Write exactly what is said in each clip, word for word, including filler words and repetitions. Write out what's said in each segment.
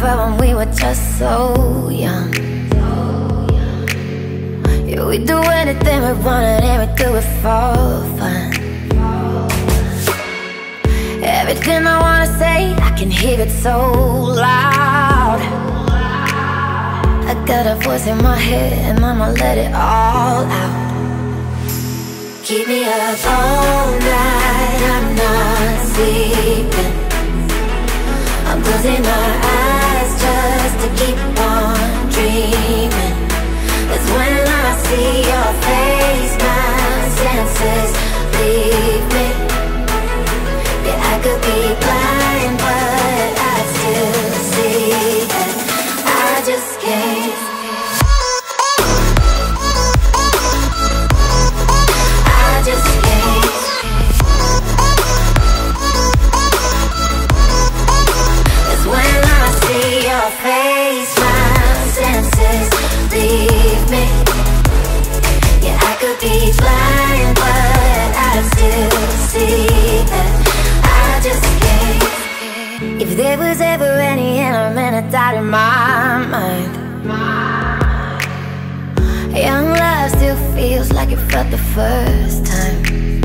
felt when we were just so young. Yeah, we do anything we wanted and we do it for fun. Everything I wanna say, I can hear it so loud. I got a voice in my head and I'ma let it all out. Keep me up all night, I'm not sleeping. I'm closing my eyes just to keep on dreaming. It's when I see your face, my senses leave me. Yeah, I could be blind, but I still see it. I just can't. I just can't. It's when I see your face, my senses leave me. Yeah, I could be blind, but I still see it. I just can't. If there was ever any element of doubt in my mind, young love still feels like it felt the first time.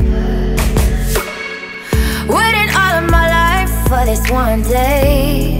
Waiting all of my life for this one day,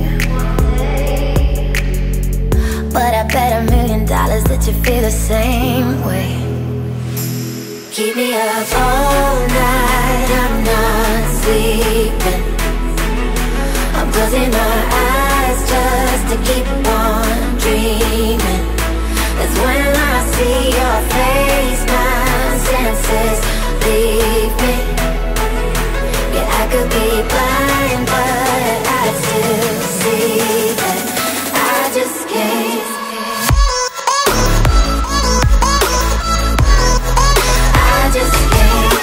but I bet a million dollars that you feel the same way. Keep me up all night, I'm not sleeping. I'm closing my eyes just to keep on dreaming. It's when I see your face, my senses leave me. Yeah, I could be blind, but I still see it. I just can't. I just can't.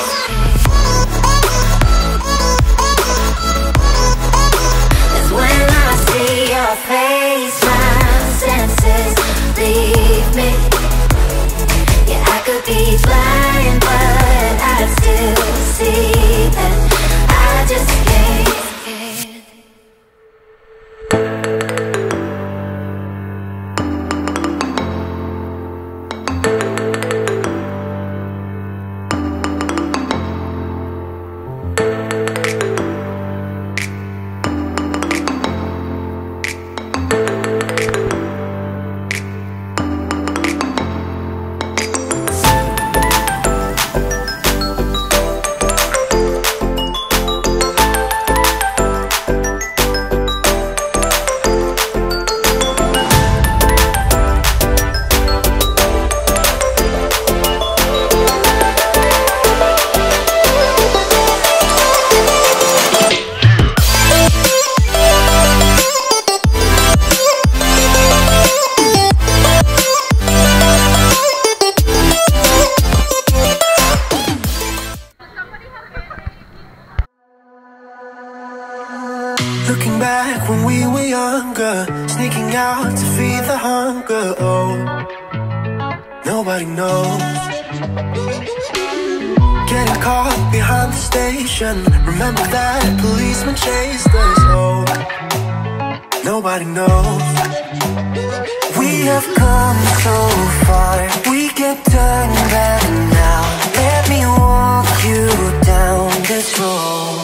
It's when I see your face, my senses leave me. Yeah, I could be blind, but I still see it. I just can't. Looking back when we were younger, sneaking out to feed the hunger. Oh, nobody knows. Getting caught behind the station, remember that policeman chased us. Oh, nobody knows. We have come so far, we can turn back now. Let me walk you down this road.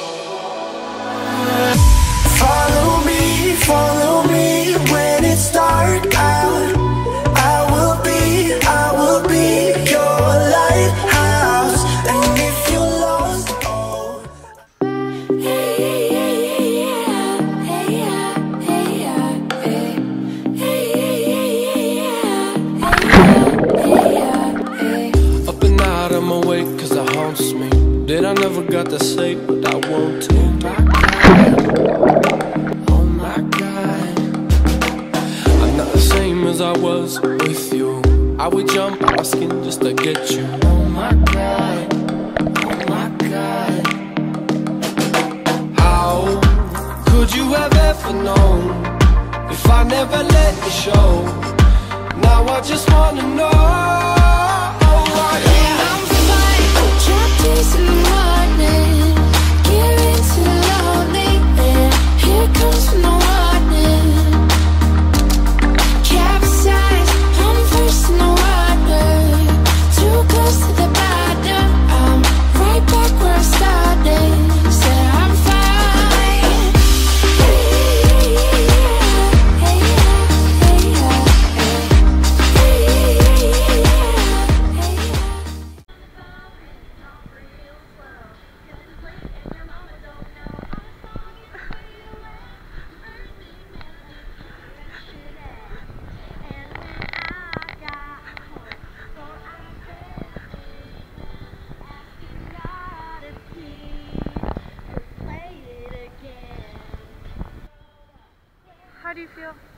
Follow me, follow me when it's dark out. I will be, I will be your lighthouse. And if you're lost, oh. Hey, hey, hey, yeah, hey, yeah, hey, yeah, hey, hey, hey, yeah, hey, yeah, hey. Up and out, I'm awake 'cause it haunts me. That I never got to say what I want to. Oh my God, I'm not the same as I was with you. I would jump out my skin just to get you. Oh my God, oh my God. How could you have ever known if I never let you show? Now I just wanna know. In the morning, getting too lonely, and here comes no warning. feel?